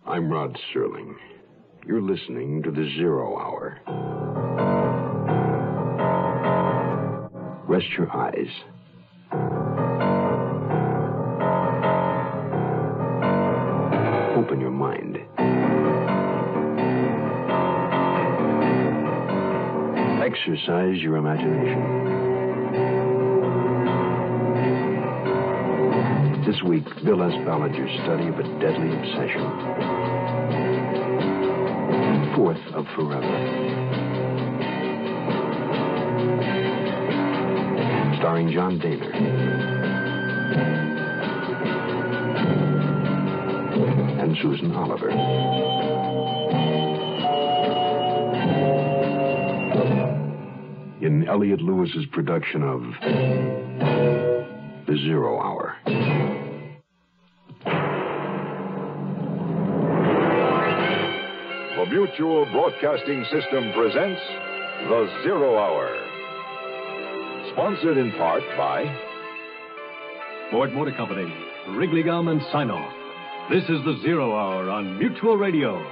I'm Rod Serling. You're listening to the Zero Hour. Rest your eyes. Open your mind. Exercise your imagination. This week, Bill S. Ballinger's study of a deadly obsession. 4th of Forever. Starring John Daner. And Susan Oliver. In Elliot Lewis's production of The Zero Hour. The Mutual Broadcasting System presents The Zero Hour. Sponsored in part by Ford Motor Company, Wrigley Gum and Sinoff. This is The Zero Hour on Mutual Radio.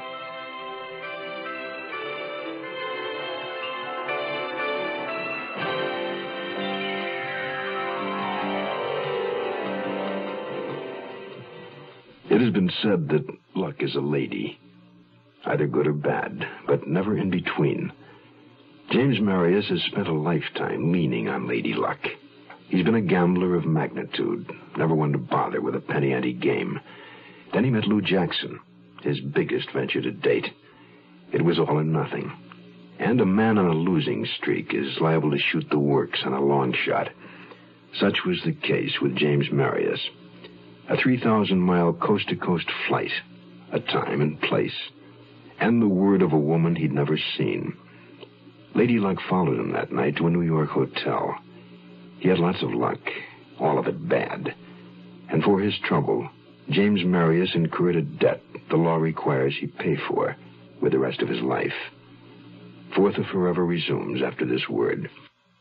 It has been said that luck is a lady. Either good or bad, but never in between. James Marius has spent a lifetime leaning on Lady Luck. He's been a gambler of magnitude, never one to bother with a penny ante game. Then he met Lou Jackson, his biggest venture to date. It was all or nothing. And a man on a losing streak is liable to shoot the works on a long shot. Such was the case with James Marius. A 3,000-mile coast-to-coast flight, a time and place, and the word of a woman he'd never seen. Lady Luck followed him that night to a New York hotel. He had lots of luck, all of it bad. And for his trouble, James Marius incurred a debt the law requires he pay for with the rest of his life. 4th of Forever resumes after this word.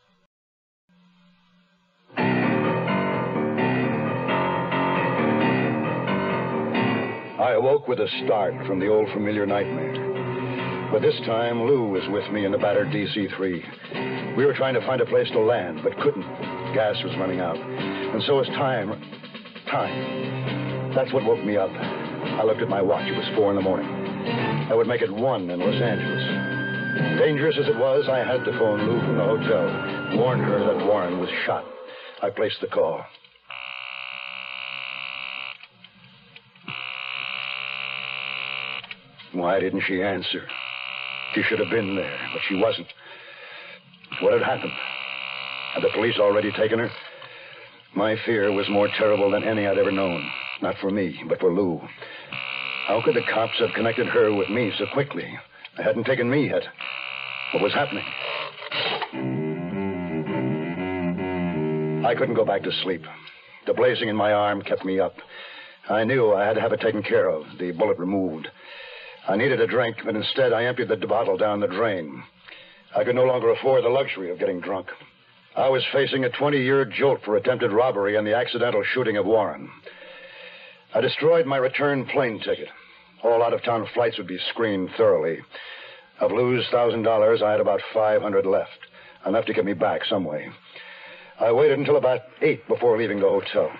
I awoke with a start from the old familiar nightmare. But this time, Lou was with me in the battered DC-3. We were trying to find a place to land, but couldn't. Gas was running out. And so was time. That's what woke me up. I looked at my watch. It was 4 in the morning. I would make it 1 in Los Angeles. Dangerous as it was, I had to phone Lou from the hotel, warn her that Warren was shot. I placed the call. Why didn't she answer? She should have been there, but she wasn't. What had happened? Had the police already taken her? My fear was more terrible than any I'd ever known. Not for me, but for Lou. How could the cops have connected her with me so quickly? They hadn't taken me yet. What was happening? I couldn't go back to sleep. The blazing in my arm kept me up. I knew I had to have it taken care of, the bullet removed. I needed a drink, but instead I emptied the bottle down the drain. I could no longer afford the luxury of getting drunk. I was facing a 20-year jolt for attempted robbery and the accidental shooting of Warren. I destroyed my return plane ticket. All out-of-town flights would be screened thoroughly. Of Lou's $1,000, I had about $500 left, enough to get me back some way. I waited until about 8 before leaving the hotel.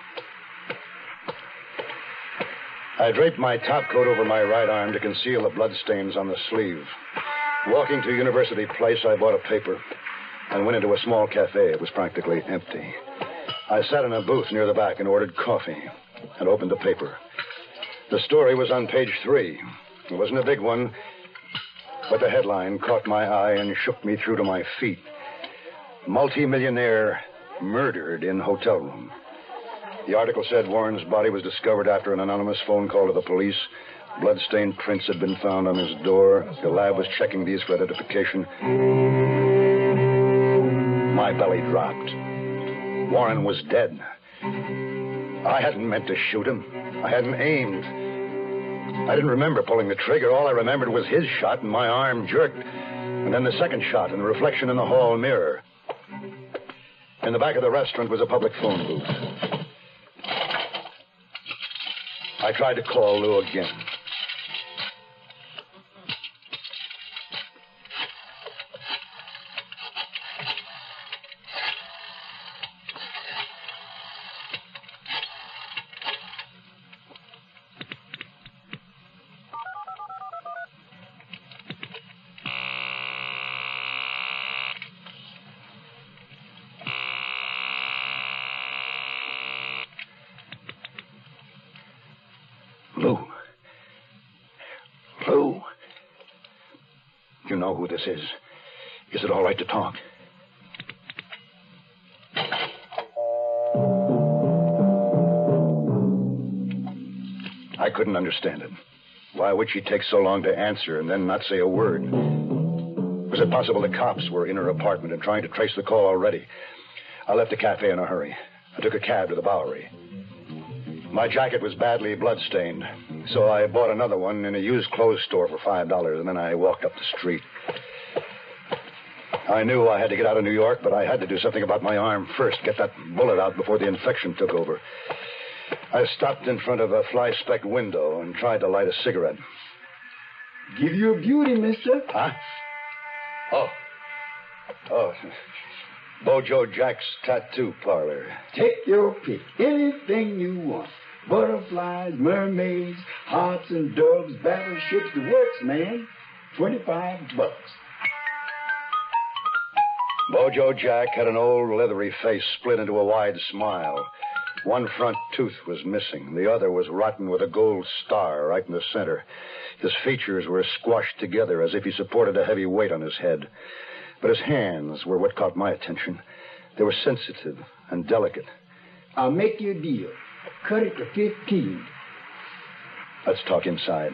I draped my topcoat over my right arm to conceal the bloodstains on the sleeve. Walking to University Place, I bought a paper and went into a small cafe. It was practically empty. I sat in a booth near the back and ordered coffee and opened the paper. The story was on page 3. It wasn't a big one, but the headline caught my eye and shook me through to my feet. Multi-millionaire murdered in hotel room. The article said Warren's body was discovered after an anonymous phone call to the police. Bloodstained prints had been found on his door. The lab was checking these for identification. My belly dropped. Warren was dead. I hadn't meant to shoot him. I hadn't aimed. I didn't remember pulling the trigger. All I remembered was his shot, and my arm jerked. And then the second shot, and the reflection in the hall mirror. In the back of the restaurant was a public phone booth. I tried to call Lou again. Lou. Lou. You know who this is. Is it all right to talk? I couldn't understand it. Why would she take so long to answer and then not say a word? Was it possible the cops were in her apartment and trying to trace the call already? I left the cafe in a hurry. I took a cab to the Bowery. My jacket was badly bloodstained, so I bought another one in a used clothes store for $5, and then I walked up the street. I knew I had to get out of New York, but I had to do something about my arm first, get that bullet out before the infection took over. I stopped in front of a fly-specked window and tried to light a cigarette. Give you a beauty, mister. Huh? Oh. Bojo Jack's tattoo parlor. Take your pick. Anything you want. Butterflies, mermaids, hearts and doves, battleships, the works, man. $25. Bojo Jack had an old leathery face split into a wide smile. One front tooth was missing. The other was rotten with a gold star right in the center. His features were squashed together as if he supported a heavy weight on his head. But his hands were what caught my attention. They were sensitive and delicate. I'll make you a deal. Cut it to 15. Let's talk inside.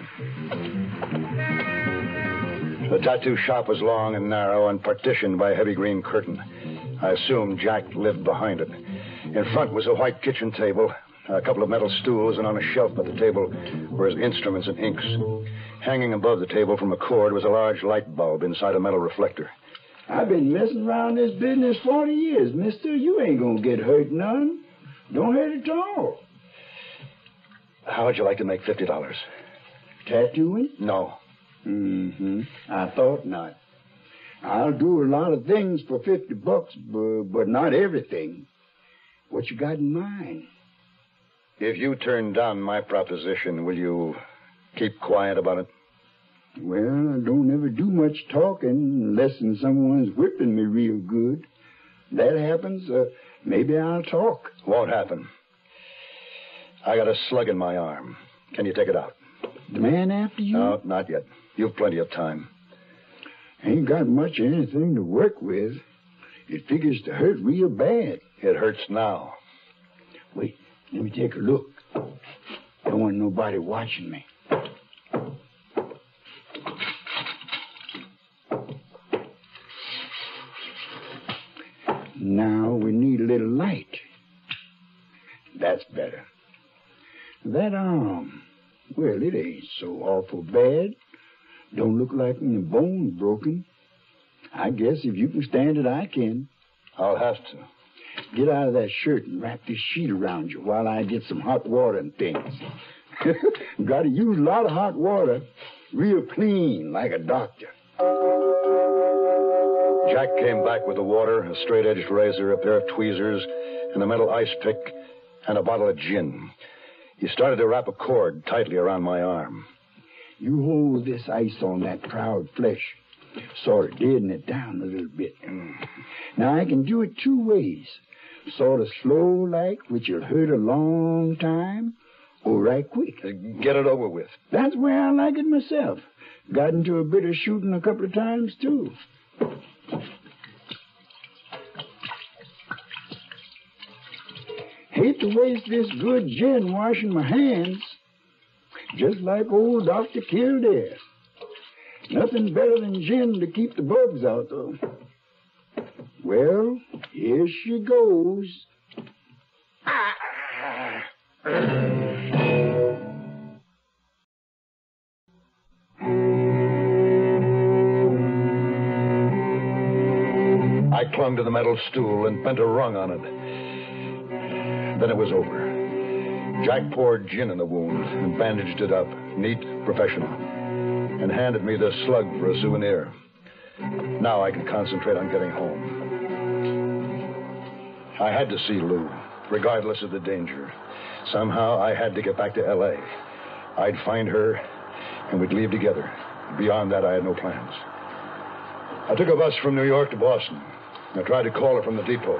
The tattoo shop was long and narrow and partitioned by a heavy green curtain. I assumed Jack lived behind it. In front was a white kitchen table, a couple of metal stools, and on a shelf by the table were his instruments and inks. Hanging above the table from a cord was a large light bulb inside a metal reflector. I've been messing around this business 40 years, mister. You ain't gonna get hurt none. Don't hurt at all. How would you like to make $50? Tattooing? No. I thought not. I'll do a lot of things for $50, but not everything. What you got in mind? If you turn down my proposition, will you keep quiet about it? Well, I don't ever do much talking unless someone's whipping me real good. That happens, maybe I'll talk. Won't happen. I got a slug in my arm. Can you take it out? The man after you? No, not yet. You've plenty of time. Ain't got much of anything to work with. It figures to hurt real bad. It hurts now. Wait, let me take a look. Don't want nobody watching me. Now we need a little light. That's better. That arm, well, it ain't so awful bad. Don't look like any bone's broken. I guess if you can stand it, I can. I'll have to. Get out of that shirt and wrap this sheet around you while I get some hot water and things. Got to use a lot of hot water. Real clean, like a doctor. Jack came back with the water, a straight-edged razor, a pair of tweezers, and a metal ice pick, and a bottle of gin. He started to wrap a cord tightly around my arm. You hold this ice on that proud flesh, sort of deaden it down a little bit. Now, I can do it two ways. Sort of slow-like, which will hurt a long time, or right quick. Get it over with. That's where I like it myself. Got into a bit of shooting a couple of times, too. Hate to waste this good gin washing my hands. Just like old Dr. Kildare. Nothing better than gin to keep the bugs out, though. Well, here she goes. I clung to the metal stool and bent a rung on it. Then it was over. Jack poured gin in the wound and bandaged it up, neat, professional, and handed me the slug for a souvenir. Now I could concentrate on getting home. I had to see Lou, regardless of the danger. Somehow I had to get back to L.A. I'd find her, and we'd leave together. Beyond that, I had no plans. I took a bus from New York to Boston. I tried to call her from the depot.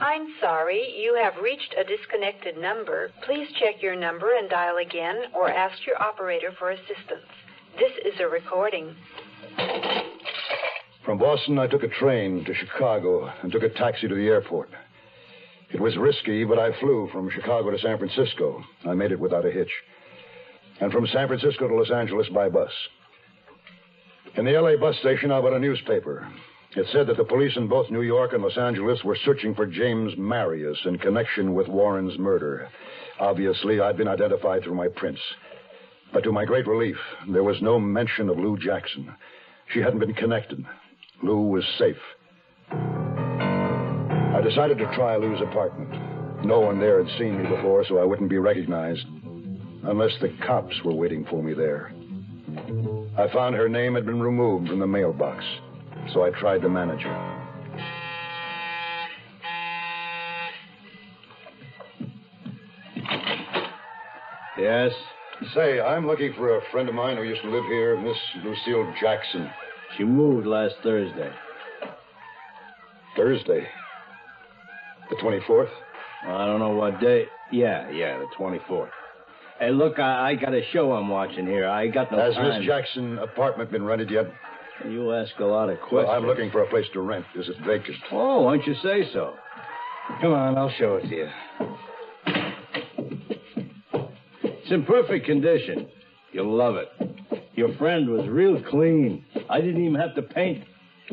I'm sorry. You have reached a disconnected number. Please check your number and dial again or ask your operator for assistance. This is a recording. From Boston, I took a train to Chicago and took a taxi to the airport. It was risky, but I flew from Chicago to San Francisco. I made it without a hitch. And from San Francisco to Los Angeles by bus. In the L.A. bus station, I bought a newspaper. It said that the police in both New York and Los Angeles were searching for James Marius in connection with Warren's murder. Obviously, I'd been identified through my prints. But to my great relief, there was no mention of Lou Jackson. She hadn't been connected. Lou was safe. I decided to try Lou's apartment. No one there had seen me before, so I wouldn't be recognized. Unless the cops were waiting for me there. I found her name had been removed from the mailbox, so I tried the manager. Yes? Say, I'm looking for a friend of mine who used to live here, Miss Lucille Jackson. She moved last Thursday. Thursday? The 24th? I don't know what day. Yeah, the 24th. Hey, look, I got a show I'm watching here. I got no time. Has Miss Jackson's apartment been rented yet? You ask a lot of questions. Well, I'm looking for a place to rent. Is it vacant? Oh, why don't you say so? Come on, I'll show it to you. It's in perfect condition. You'll love it. Your friend was real clean. I didn't even have to paint.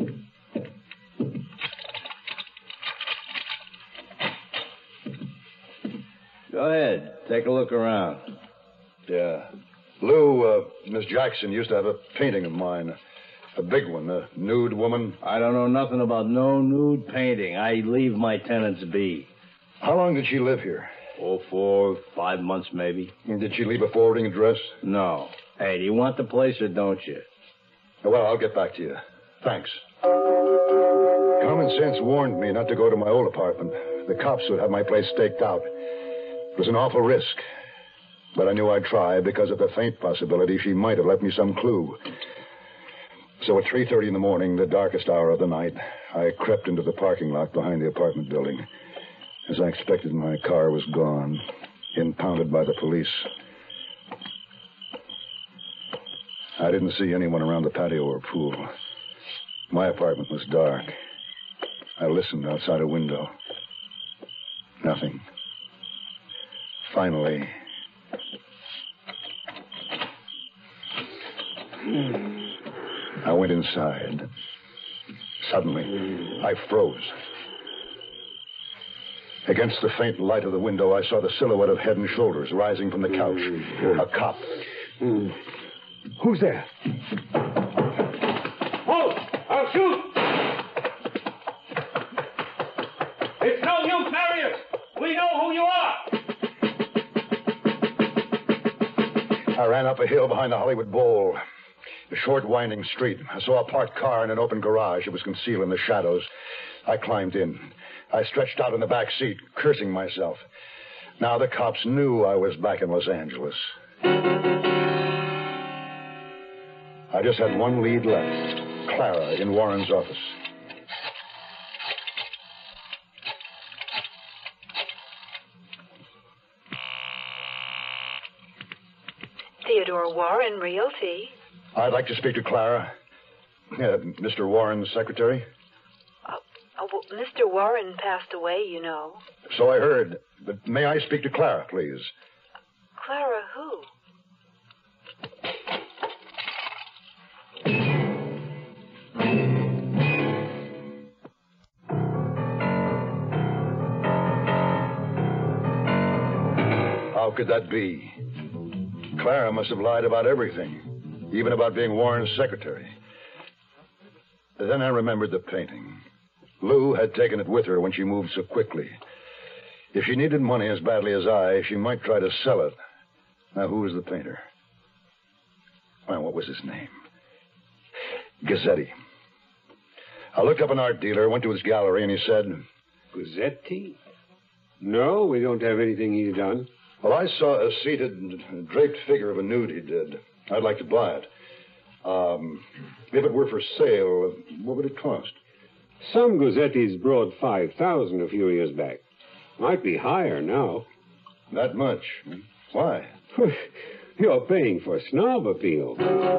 Go ahead. Take a look around. Yeah. Lou, Miss Jackson used to have a painting of mine. A big one, a nude woman. I don't know nothing about no nude painting. I leave my tenants be. How long did she live here? 4, 5 months, maybe. And did she leave a forwarding address? No. Hey, do you want the place or don't you? Well, I'll get back to you. Thanks. Common sense warned me not to go to my old apartment. The cops would have my place staked out. It was an awful risk. But I knew I'd try because of the faint possibility she might have left me some clue. So at 3:30 in the morning, the darkest hour of the night, I crept into the parking lot behind the apartment building. As I expected, my car was gone, impounded by the police. I didn't see anyone around the patio or pool. My apartment was dark. I listened outside a window. Nothing. Finally... I went inside. Suddenly, I froze. Against the faint light of the window, I saw the silhouette of head and shoulders rising from the couch. A cop. Who's there? Halt! I'll shoot! It's no use, Marius! We know who you are! I ran up a hill behind the Hollywood Bowl. A short, winding street. I saw a parked car in an open garage. It was concealed in the shadows. I climbed in. I stretched out in the back seat, cursing myself. Now the cops knew I was back in Los Angeles. I just had one lead left. Clara in Warren's office. Theodore Warren, Realty. I'd like to speak to Clara. Mr. Warren's secretary. Well, Mr. Warren passed away, you know. So I heard. But may I speak to Clara, please? Clara who? How could that be? Clara must have lied about everything, even about being Warren's secretary. Then I remembered the painting. Lou had taken it with her when she moved so quickly. If she needed money as badly as I, she might try to sell it. Now, who was the painter? Well, what was his name? Gazzetti. I looked up an art dealer, went to his gallery, and he said... Gazzetti? No, we don't have anything he's done. Well, I saw a seated, draped figure of a nude he did. I'd like to buy it. If it were for sale, what would it cost? Some Gazzettis brought 5,000 a few years back. Might be higher now. That much? Why? You're paying for snob appeal.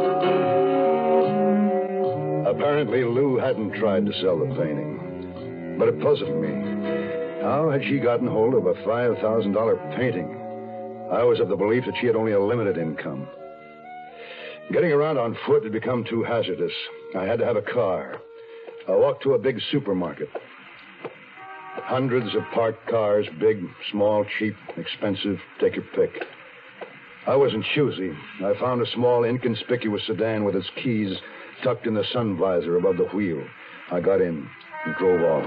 Apparently, Lou hadn't tried to sell the painting. But it puzzled me. How had she gotten hold of a $5,000 painting? I was of the belief that she had only a limited income. Getting around on foot had become too hazardous. I had to have a car. I walked to a big supermarket. Hundreds of parked cars, big, small, cheap, expensive, take your pick. I wasn't choosy. I found a small, inconspicuous sedan with its keys tucked in the sun visor above the wheel. I got in and drove off.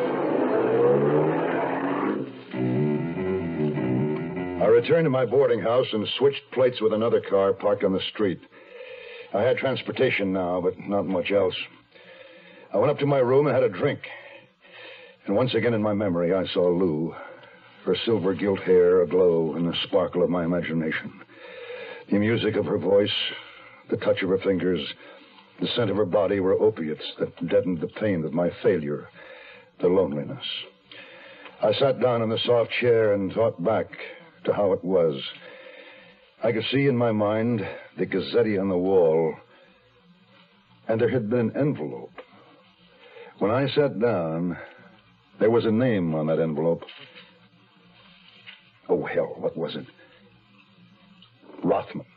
I returned to my boarding house and switched plates with another car parked on the street. I had transportation now, but not much else. I went up to my room and had a drink. And once again in my memory, I saw Lou, her silver gilt hair aglow in the sparkle of my imagination. The music of her voice, the touch of her fingers, the scent of her body were opiates that deadened the pain of my failure, the loneliness. I sat down in the soft chair and thought back to how it was. I could see in my mind the Gazzetti on the wall, and there had been an envelope. When I sat down, there was a name on that envelope. Oh, hell, what was it? Rothman.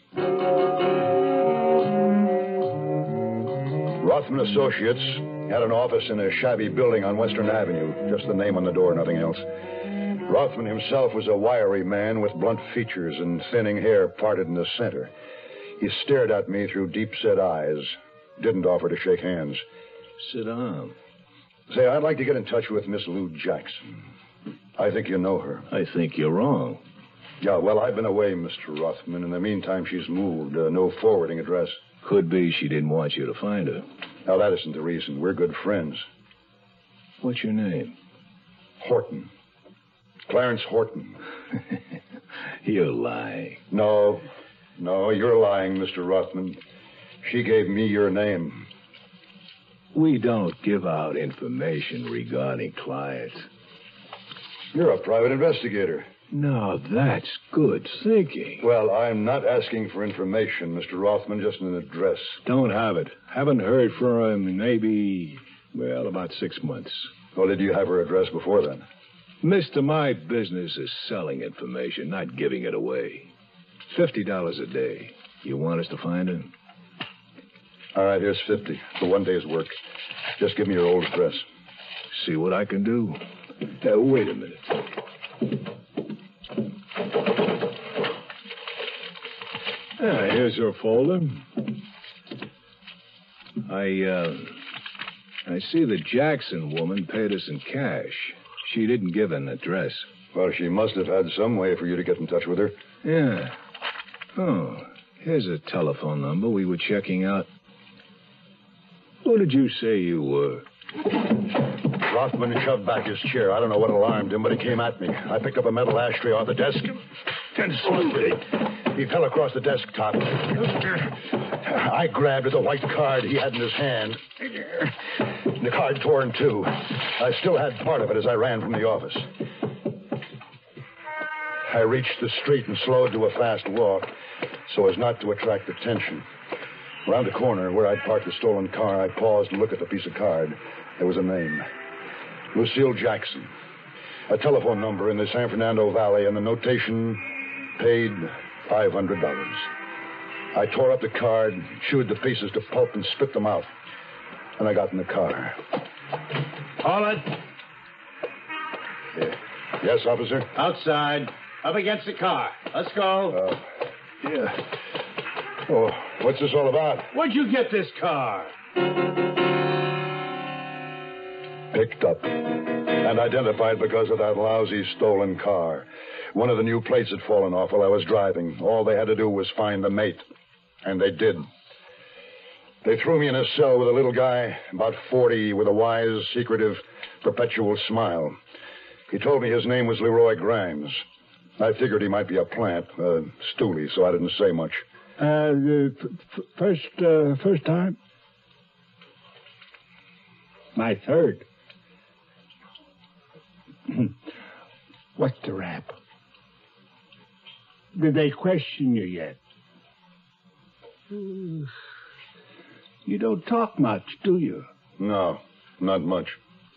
Rothman Associates had an office in a shabby building on Western Avenue, just the name on the door, nothing else. Rothman himself was a wiry man with blunt features and thinning hair parted in the center. He stared at me through deep-set eyes, didn't offer to shake hands. Sit down. Say, I'd like to get in touch with Miss Lou Jackson. I think you know her. I think you're wrong. Yeah, well, I've been away, Mr. Rothman. In the meantime, she's moved. No forwarding address. Could be she didn't want you to find her. Now, that isn't the reason. We're good friends. What's your name? Horton. Clarence Horton. You're lying. No, you're lying, Mr. Rothman. She gave me your name. We don't give out information regarding clients. You're a private investigator. Now, that's good thinking. Well, I'm not asking for information, Mr. Rothman, just an address. Don't have it. Haven't heard from her in maybe, about 6 months. Well, did you have her address before then? Mister, my business is selling information, not giving it away. $50 a day. You want us to find her? All right, here's 50 for one day's work. Just give me your old address. See what I can do. Wait a minute. Here's her folder. I see the Jackson woman paid us in cash. She didn't give an address. Well, she must have had some way for you to get in touch with her. Yeah. Oh, here's a telephone number we were checking out. Who did you say you were? Rothman shoved back his chair. I don't know what alarmed him, but he came at me. I picked up a metal ashtray off the desk and swung it. He fell across the desktop. I grabbed at the white card he had in his hand. The card tore in two. I still had part of it as I ran from the office. I reached the street and slowed to a fast walk so as not to attract attention. Around the corner where I'd parked the stolen car, I paused to look at the piece of card. There was a name. Lucille Jackson. A telephone number in the San Fernando Valley, and the notation, paid $500. I tore up the card, chewed the pieces to pulp, and spit them out. And I got in the car. Call it. Yes, officer? Outside. Up against the car. Let's go. Yeah. Oh, what's this all about? Where'd you get this car? Picked up and identified because of that lousy stolen car. One of the new plates had fallen off while I was driving. All they had to do was find the mate. And they did. They threw me in a cell with a little guy, about 40, with a wise, secretive, perpetual smile. He told me his name was Leroy Grimes. I figured he might be a plant, stoolie, so I didn't say much. First time? My third. What's the rap? Did they question you yet? You don't talk much, do you? No, not much.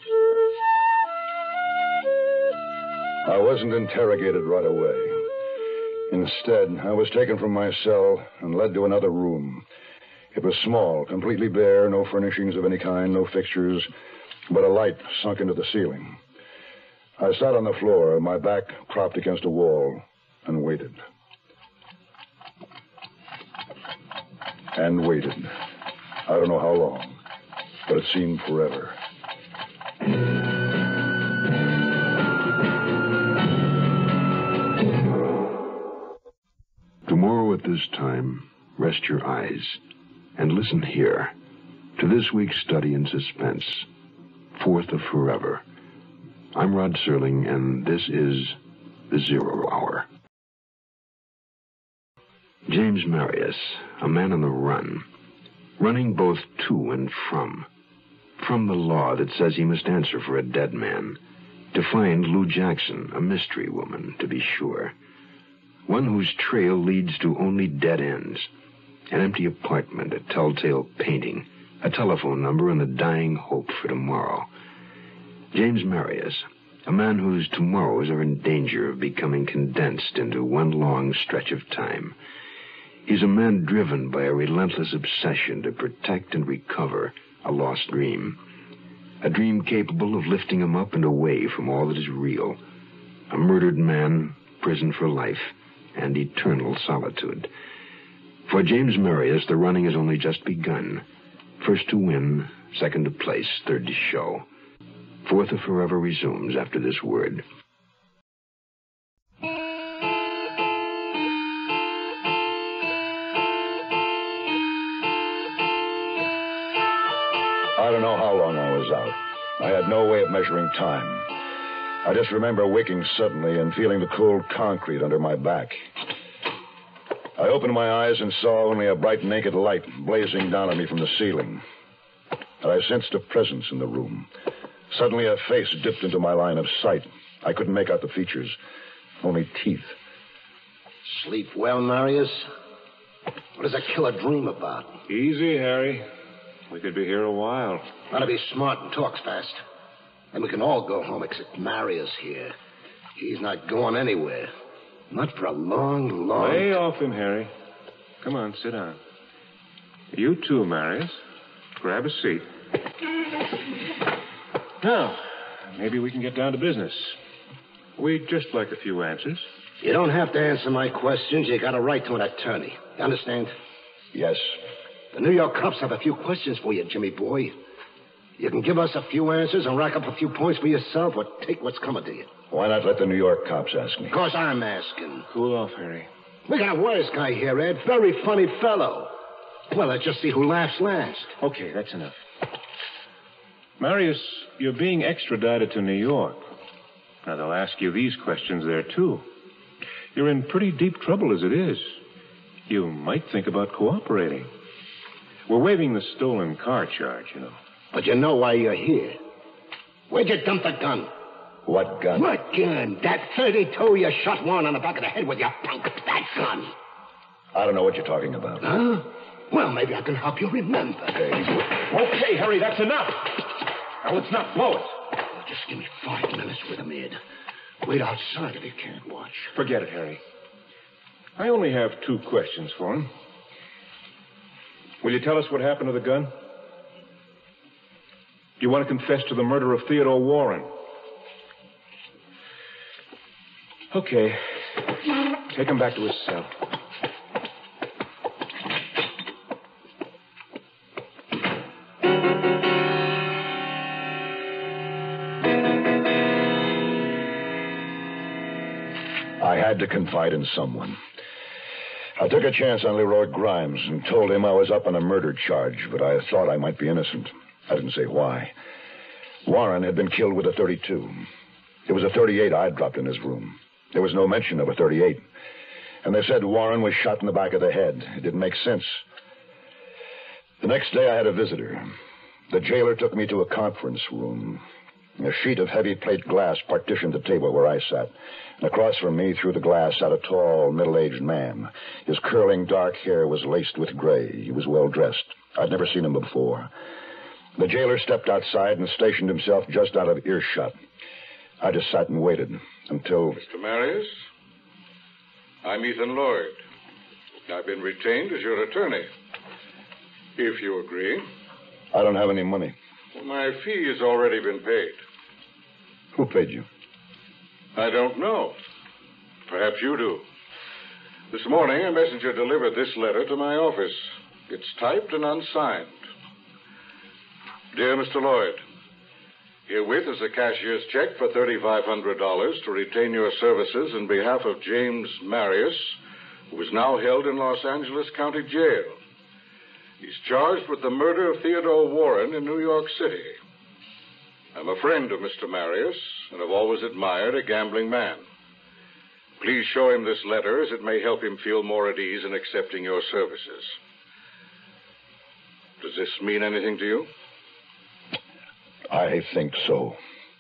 I wasn't interrogated right away. Instead, I was taken from my cell and led to another room. It was small, completely bare, no furnishings of any kind, no fixtures, but a light sunk into the ceiling. I sat on the floor, my back propped against a wall, and waited. And waited. I don't know how long, but it seemed forever. Tomorrow at this time, rest your eyes and listen here to this week's study in suspense, Fourth of Forever. I'm Rod Serling, and this is the 0 Hour. James Marius, a man on the run, running both to and from the law that says he must answer for a dead man, to find Lou Jackson, a mystery woman, to be sure. One whose trail leads to only dead ends. An empty apartment, a telltale painting, a telephone number, and the dying hope for tomorrow. James Marius, a man whose tomorrows are in danger of becoming condensed into one long stretch of time. He's a man driven by a relentless obsession to protect and recover a lost dream. A dream capable of lifting him up and away from all that is real. A murdered man, prison for life, and eternal solitude. For James Marius, the running has only just begun. First to win, second to place, third to show. Fourth of Forever resumes after this word. I don't know how long I was out. I had no way of measuring time. I just remember waking suddenly and feeling the cold concrete under my back. I opened my eyes and saw only a bright, naked light blazing down on me from the ceiling. And I sensed a presence in the room. Suddenly a face dipped into my line of sight. I couldn't make out the features, only teeth. Sleep well, Marius? What does a killer dream about? Easy, Harry. We could be here a while. Gotta be smart and talks fast. Then we can all go home except Marius here. He's not going anywhere. Not for a long, long... Lay off him, Harry. Come on, sit down. You too, Marius. Grab a seat. Now, maybe we can get down to business. We'd just like a few answers. You don't have to answer my questions. You got a right to an attorney. You understand? Yes. The New York cops have a few questions for you, Jimmy boy. You can give us a few answers and rack up a few points for yourself or take what's coming to you. Why not let the New York cops ask me? Because I'm asking. Cool off, Harry. We got a wise guy here, Ed. Very funny fellow. Well, let's just see who laughs last. Okay, that's enough. Marius, you're being extradited to New York. Now, they'll ask you these questions there, too. You're in pretty deep trouble as it is. You might think about cooperating. We're waiving the stolen car charge, you know. But you know why you're here. Where'd you dump the gun? What gun? What gun? That 32 you shot Warren on the back of the head with your punk. That gun. I don't know what you're talking about. Huh? Well, maybe I can help you remember. Okay, Harry, that's enough. Now, let's not blow it. Just give me 5 minutes with him, Ed. Wait outside if you can't watch. Forget it, Harry. I only have 2 questions for him. Will you tell us what happened to the gun? Do you want to confess to the murder of Theodore Warren? Okay. Take him back to his cell. I had to confide in someone. I took a chance on Leroy Grimes and told him I was up on a murder charge, but I thought I might be innocent. I didn't say why. Warren had been killed with a 32. It was a 38 I'd dropped in his room. There was no mention of a 38. And they said Warren was shot in the back of the head. It didn't make sense. The next day I had a visitor. The jailer took me to a conference room. A sheet of heavy plate glass partitioned the table where I sat. And across from me, through the glass, sat a tall, middle-aged man. His curling dark hair was laced with gray. He was well-dressed. I'd never seen him before. The jailer stepped outside and stationed himself just out of earshot. I just sat and waited until... Mr. Marius, I'm Ethan Lloyd. I've been retained as your attorney. If you agree. I don't have any money. Well, my fee has already been paid. Who paid you? I don't know. Perhaps you do. This morning, a messenger delivered this letter to my office. It's typed and unsigned. Dear Mr. Lloyd, herewith is a cashier's check for $3,500 to retain your services in behalf of James Marius, who is now held in Los Angeles County Jail. He's charged with the murder of Theodore Warren in New York City. I'm a friend of Mr. Marius, and have always admired a gambling man. Please show him this letter, as it may help him feel more at ease in accepting your services. Does this mean anything to you? I think so.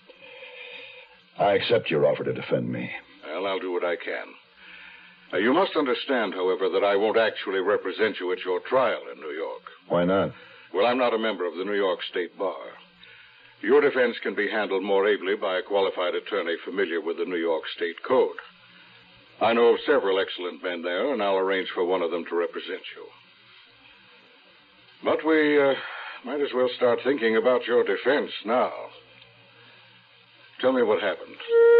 I accept your offer to defend me. Well, I'll do what I can. You must understand, however, that I won't actually represent you at your trial in New York. Why not? Well, I'm not a member of the New York State Bar. Your defense can be handled more ably by a qualified attorney familiar with the New York State Code. I know of several excellent men there, and I'll arrange for one of them to represent you. But we might as well start thinking about your defense now. Tell me what happened.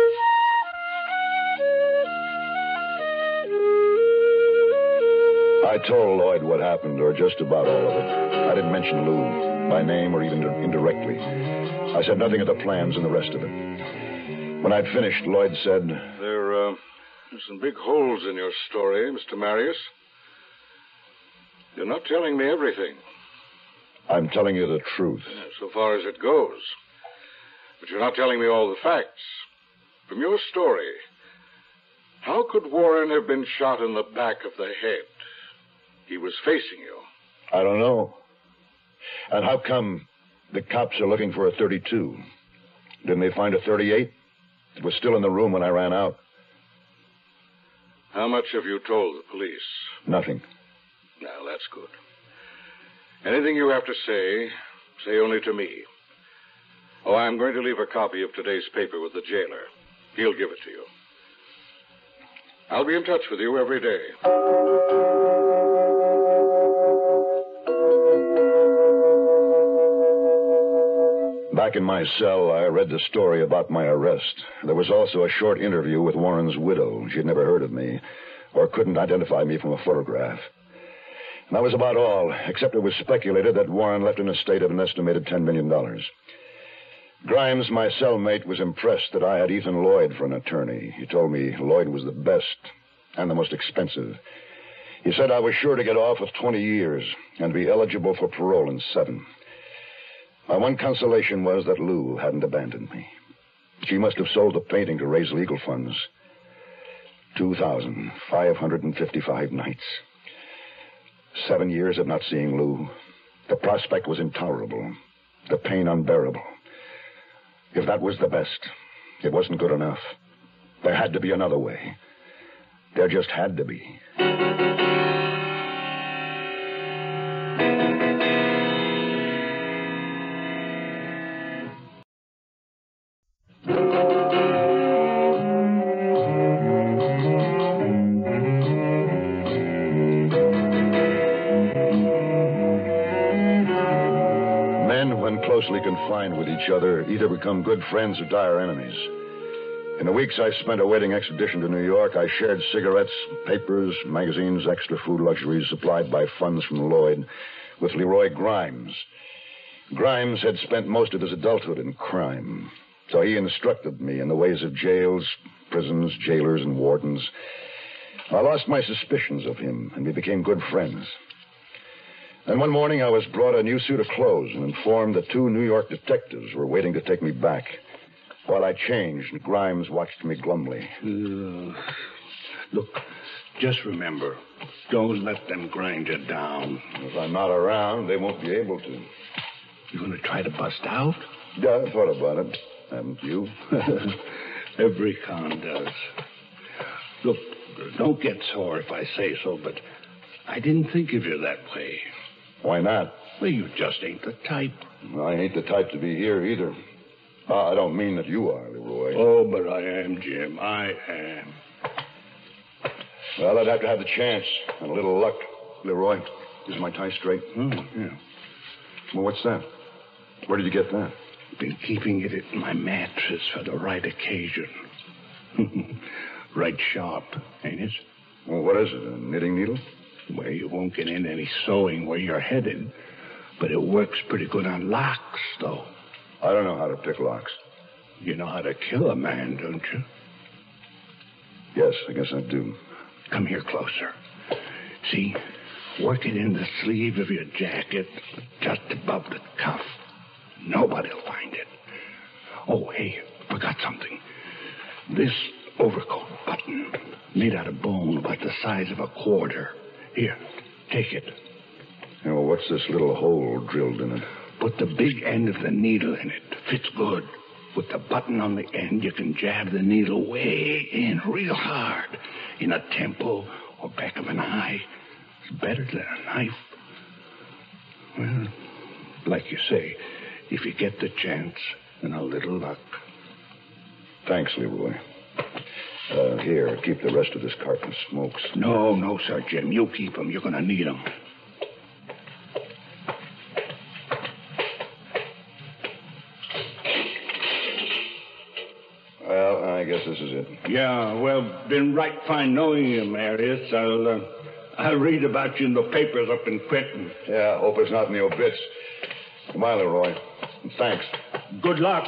I told Lloyd what happened, or just about all of it. I didn't mention Lou by name or even indirectly. I said nothing of the plans and the rest of it. When I'd finished, Lloyd said... There's some big holes in your story, Mr. Marius. You're not telling me everything. I'm telling you the truth. Yeah, so far as it goes. But you're not telling me all the facts. From your story, how could Warren have been shot in the back of the head? He was facing you. I don't know. And how come the cops are looking for a .32? Didn't they find a .38? It was still in the room when I ran out. How much have you told the police? Nothing. Now, that's good. Anything you have to say only to me. Oh, I'm going to leave a copy of today's paper with the jailer. He'll give it to you. I'll be in touch with you every day. Back in my cell, I read the story about my arrest. There was also a short interview with Warren's widow. She'd never heard of me, or couldn't identify me from a photograph. And that was about all, except it was speculated that Warren left an estate of an estimated $10 million. Grimes, my cellmate, was impressed that I had Ethan Lloyd for an attorney. He told me Lloyd was the best and the most expensive. He said I was sure to get off with 20 years and be eligible for parole in 7. My one consolation was that Lou hadn't abandoned me. She must have sold the painting to raise legal funds. 2,555 nights. 7 years of not seeing Lou. The prospect was intolerable. The pain unbearable. If that was the best, it wasn't good enough. There had to be another way. There just had to be. Closely confined with each other, either become good friends or dire enemies. In the weeks I spent awaiting extradition to New York, I shared cigarettes, papers, magazines, extra food luxuries supplied by funds from Lloyd with Leroy Grimes. Grimes had spent most of his adulthood in crime, so he instructed me in the ways of jails, prisons, jailers, and wardens. I lost my suspicions of him, and we became good friends. Then one morning I was brought a new suit of clothes and informed that 2 New York detectives were waiting to take me back. While I changed, Grimes watched me glumly. Look, just remember, don't let them grind you down. If I'm not around, they won't be able to. You going to try to bust out? Yeah, I thought about it. Haven't you? Every con does. Look, don't get sore if I say so, but I didn't think of you that way. Why not? Well, you just ain't the type. I ain't the type to be here either. I don't mean that you are, Leroy. Oh, but I am, Jim. I am. Well, I'd have to have the chance and a little luck. Leroy, is my tie straight? Yeah. Well, what's that? Where did you get that? Been keeping it in my mattress for the right occasion. Right sharp, ain't it? Well, what is it, a knitting needle? Well, you won't get in any sewing where you're headed, but it works pretty good on locks, though. I don't know how to pick locks. You know how to kill a man, don't you? Yes, I guess I do. Come here closer. See, work it in the sleeve of your jacket, just above the cuff. Nobody'll find it. Oh, hey, forgot something. This overcoat button, made out of bone about the size of a quarter. Here, take it. Yeah, well, what's this little hole drilled in it? Put the big end of the needle in it. Fits good. With the button on the end, you can jab the needle way in real hard. In a temple or back of an eye. It's better than a knife. Well, like you say, if you get the chance and a little luck. Thanks, Leroy. Here, keep the rest of this carton of smokes. No, sir, Jim. You keep them. You're going to need them. Well, I guess this is it. Yeah, well, been right fine knowing you, Marius. I'll read about you in the papers up in Quentin. Yeah, hope it's not in the obits. Goodbye, Leroy. And thanks. Good luck.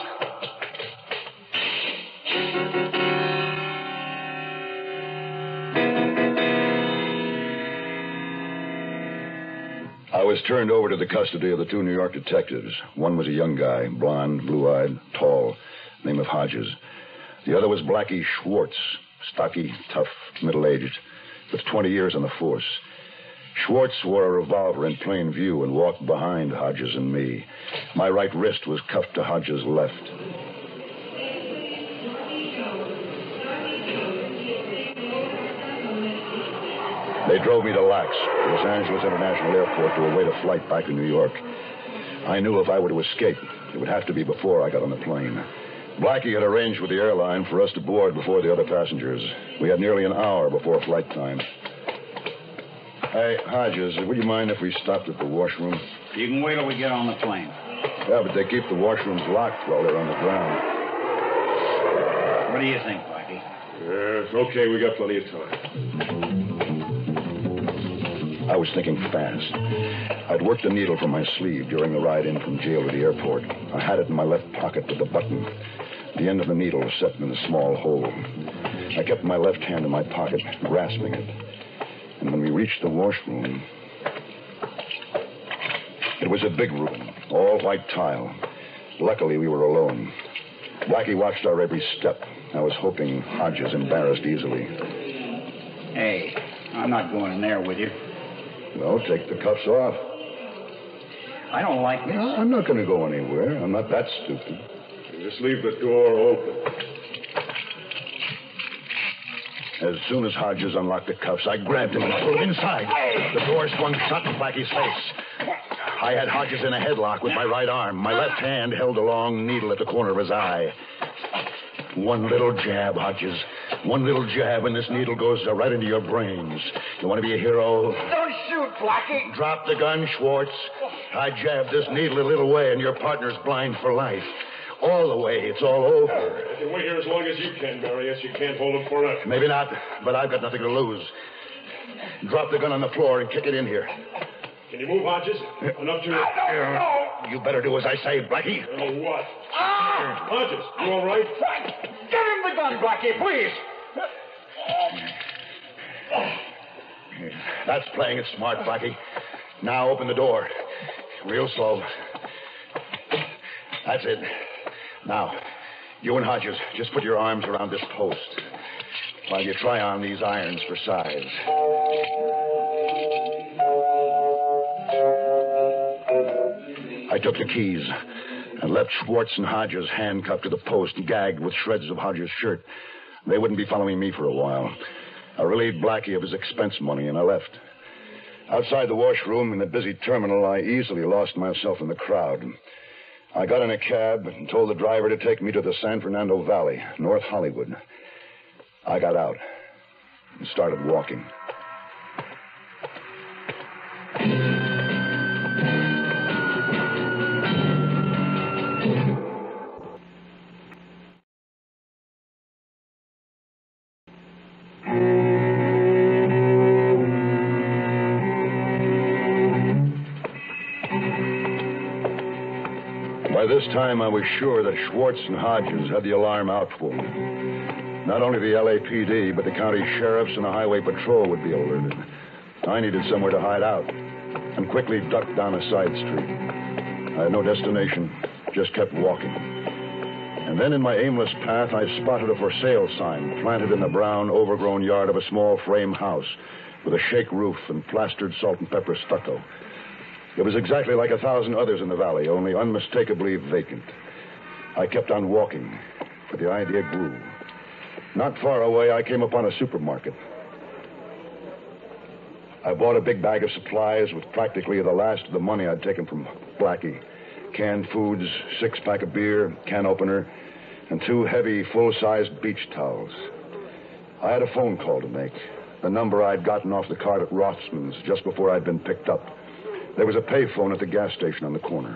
I was turned over to the custody of the two New York detectives. One was a young guy, blond, blue-eyed, tall, name of Hodges. The other was Blackie Schwartz, stocky, tough, middle-aged, with 20 years on the force. Schwartz wore a revolver in plain view and walked behind Hodges and me. My right wrist was cuffed to Hodges' left. They drove me to LAX, Los Angeles International Airport, to await a flight back to New York. I knew if I were to escape, it would have to be before I got on the plane. Blackie had arranged with the airline for us to board before the other passengers. We had nearly an hour before flight time. Hey, Hodges, would you mind if we stopped at the washroom? You can wait till we get on the plane. Yeah, but they keep the washrooms locked while they're on the ground. What do you think, Blackie? It's okay. We got plenty of time. I was thinking fast. I'd worked the needle from my sleeve during the ride in from jail to the airport. I had it in my left pocket with the button. The end of the needle was set in a small hole. I kept my left hand in my pocket, grasping it. And when we reached the washroom, it was a big room, all white tile. Luckily, we were alone. Blackie watched our every step. I was hoping Hodges embarrassed easily. Hey, I'm not going in there with you. Well, take the cuffs off. I don't like this. No, I'm not going to go anywhere. I'm not that stupid. Just leave the door open. As soon as Hodges unlocked the cuffs, I grabbed him and threw him inside. The door swung shut in Blackie's face. I had Hodges in a headlock with my right arm. My left hand held a long needle at the corner of his eye. One little jab, Hodges. One little jab, and this needle goes right into your brains. You want to be a hero? Don't shoot, Blackie. Drop the gun, Schwartz. I jabbed this needle a little way, and your partner's blind for life. All the way. It's all over. You can wait here as long as you can, Marius. You can't hold him forever. Maybe not, but I've got nothing to lose. Drop the gun on the floor and kick it in here. Can you move, Hodges? Enough to... You better do as I say, Blackie. Oh, what? Hodges, you all right? Give him the gun, Blackie, please. That's playing it smart, Blackie. Now open the door. Real slow. That's it. Now, you and Hodges, just put your arms around this post while you try on these irons for size. I took the keys and left Schwartz and Hodges handcuffed to the post and gagged with shreds of Hodges' shirt. They wouldn't be following me for a while. I relieved Blackie of his expense money, and I left. Outside the washroom in the busy terminal, I easily lost myself in the crowd. I got in a cab and told the driver to take me to the San Fernando Valley, North Hollywood. I got out and started walking. By this time, I was sure that Schwartz and Hodges had the alarm out for me. Not only the LAPD, but the county sheriffs and the highway patrol would be alerted. I needed somewhere to hide out and quickly ducked down a side street. I had no destination, just kept walking. And then in my aimless path, I spotted a for sale sign planted in the brown, overgrown yard of a small frame house with a shake roof and plastered salt and pepper stucco. It was exactly like 1,000 others in the valley, only unmistakably vacant. I kept on walking, but the idea grew. Not far away, I came upon a supermarket. I bought a big bag of supplies with practically the last of the money I'd taken from Blackie. Canned foods, 6-pack of beer, can opener, and 2 heavy, full-sized beach towels. I had a phone call to make, the number I'd gotten off the cart at Rothman's just before I'd been picked up. There was a payphone at the gas station on the corner.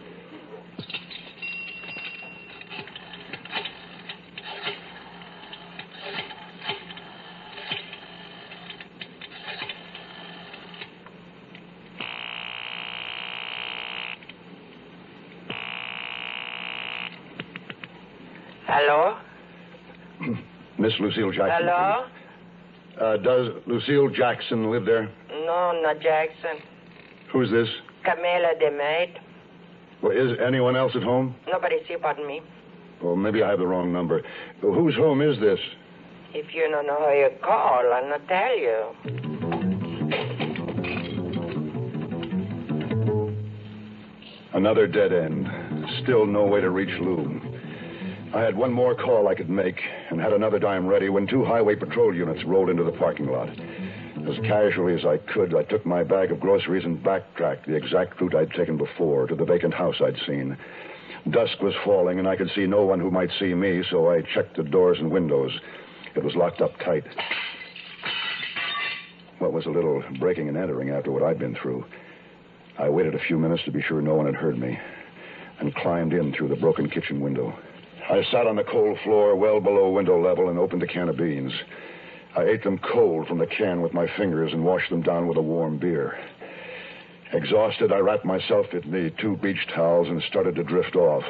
Hello? Miss Lucille Jackson. Hello? Does Lucille Jackson live there? No, not Jackson. Who's this? Camila de Maid. Well, is anyone else at home? Nobody see but me. Well, maybe I have the wrong number. Whose home is this? If you don't know who you call, I'll not tell you. Another dead end. Still no way to reach Lou. I had one more call I could make and had another dime ready when 2 highway patrol units rolled into the parking lot. As casually as I could, I took my bag of groceries and backtracked the exact route I'd taken before to the vacant house I'd seen. Dusk was falling, and I could see no one who might see me, so I checked the doors and windows. It was locked up tight. What was a little breaking and entering after what I'd been through. I waited a few minutes to be sure no one had heard me and climbed in through the broken kitchen window. I sat on the cold floor well below window level and opened a can of beans. I ate them cold from the can with my fingers and washed them down with a warm beer. Exhausted, I wrapped myself in the 2 beach towels and started to drift off.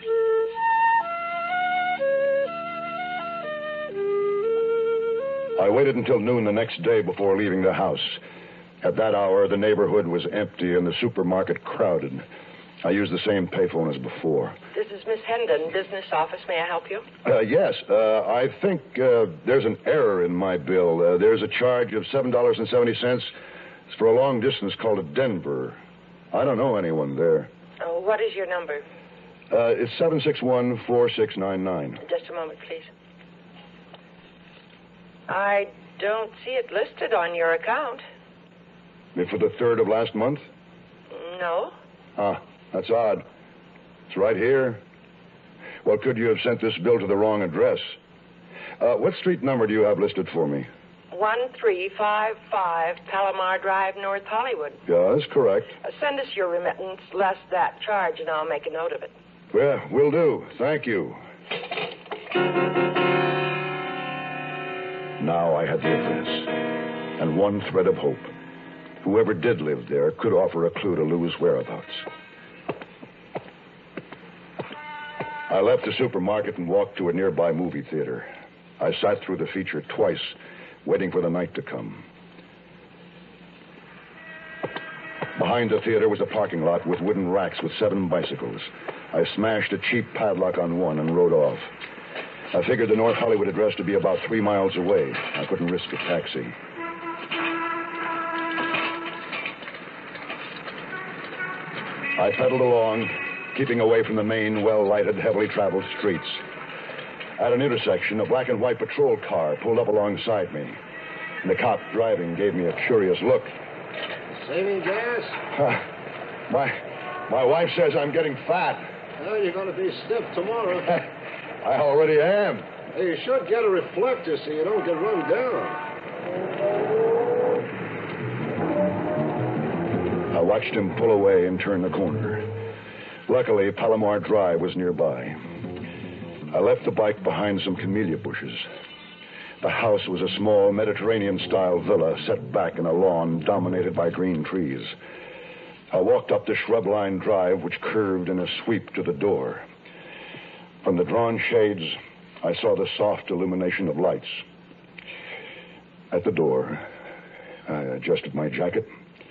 I waited until noon the next day before leaving the house. At that hour, the neighborhood was empty and the supermarket crowded. I used the same payphone as before. This is Miss Hendon, business office. May I help you? Yes. I think there's an error in my bill. There's a charge of $7.70. It's for a long distance call to Denver. I don't know anyone there. Oh, what is your number? It's 761-4699. Just a moment, please. I don't see it listed on your account. For the 3rd of last month? No. Ah, that's odd. It's right here. Well, could you have sent this bill to the wrong address? What street number do you have listed for me? 1355 Palomar Drive, North Hollywood. Yeah, that's correct. Send us your remittance, less that charge, and I'll make a note of it. Well, will do. Thank you. Now I had the address and one thread of hope. Whoever did live there could offer a clue to Lou's whereabouts. I left the supermarket and walked to a nearby movie theater. I sat through the feature twice, waiting for the night to come. Behind the theater was a parking lot with wooden racks with 7 bicycles. I smashed a cheap padlock on one and rode off. I figured the North Hollywood address to be about 3 miles away. I couldn't risk a taxi. I pedaled along, keeping away from the main, well-lighted, heavily traveled streets. At an intersection, a black and white patrol car pulled up alongside me. And the cop driving gave me a curious look. Saving gas? My wife says I'm getting fat. Well, you're going to be stiff tomorrow. I already am. Hey, you should get a reflector so you don't get run down. I watched him pull away and turn the corner. Luckily, Palomar Drive was nearby. I left the bike behind some camellia bushes. The house was a small Mediterranean-style villa set back in a lawn dominated by green trees. I walked up the shrub-lined drive, which curved in a sweep to the door. From the drawn shades, I saw the soft illumination of lights. At the door, I adjusted my jacket,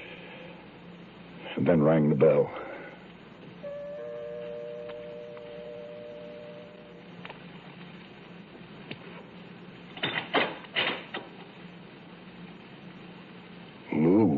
and then rang the bell. Lou.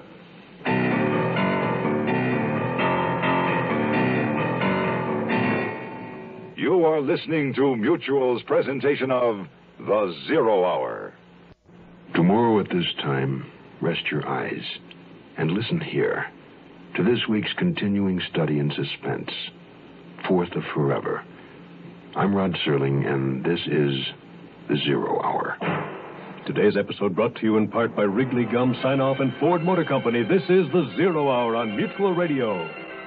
You are listening to Mutual's presentation of The Zero Hour. Tomorrow at this time, rest your eyes and listen here to this week's continuing study in suspense, Fourth of Forever. I'm Rod Serling, and this is The Zero Hour. Today's episode brought to you in part by Wrigley Gum Sign-Off and Ford Motor Company. This is The Zero Hour on Mutual Radio.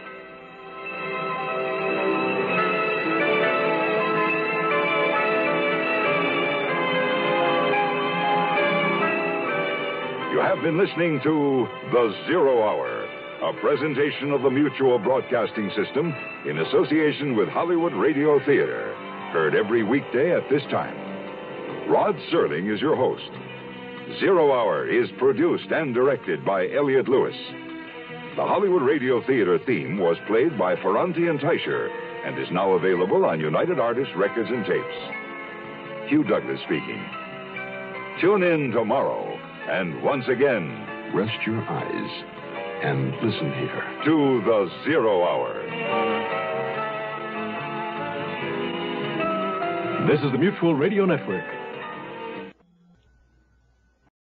You have been listening to The Zero Hour, a presentation of the Mutual Broadcasting System in association with Hollywood Radio Theater. Heard every weekday at this time. Rod Serling is your host. Zero Hour is produced and directed by Elliott Lewis. The Hollywood Radio Theater theme was played by Ferranti and Teicher and is now available on United Artists Records and Tapes. Hugh Douglas speaking. Tune in tomorrow, and once again, rest your eyes and listen here to The Zero Hour. This is the Mutual Radio Network.